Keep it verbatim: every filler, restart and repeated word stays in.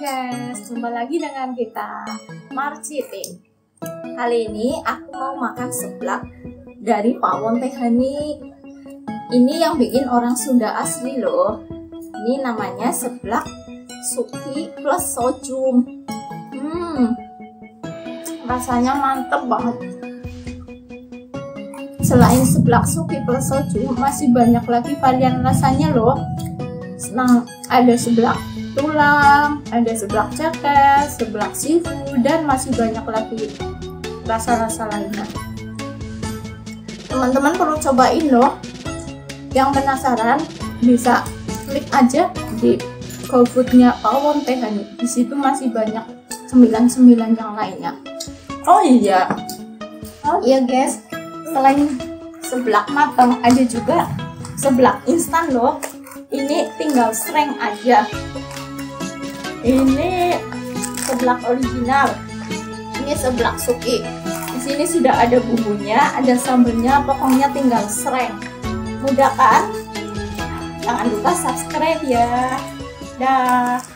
guys, jumpa lagi dengan kita Marcitin. Kali ini aku mau makan seblak dari Pawon Tehani. Ini yang bikin orang Sunda asli loh. Ini namanya seblak suki plus sojum. Hmm, rasanya mantep banget. Selain seblak suki plus sojum, masih banyak lagi varian rasanya loh. Nah, ada seblak tulang, ada seblak ceker, seblak seafood, dan masih banyak lagi rasa-rasa lainnya. Teman-teman perlu cobain loh. Yang penasaran bisa klik aja di GoFood-nya Pawon Tehani. Di situ masih banyak cemilan-cemilan yang lainnya. Oh iya, oh iya guys, selain seblak matang ada juga seblak instan loh. Ini tinggal sereng aja. Ini seblak original. Ini seblak suki. Di sini sudah ada bumbunya, ada sambelnya, pokoknya tinggal sereng. Mudah kan? Jangan lupa subscribe ya. Dah.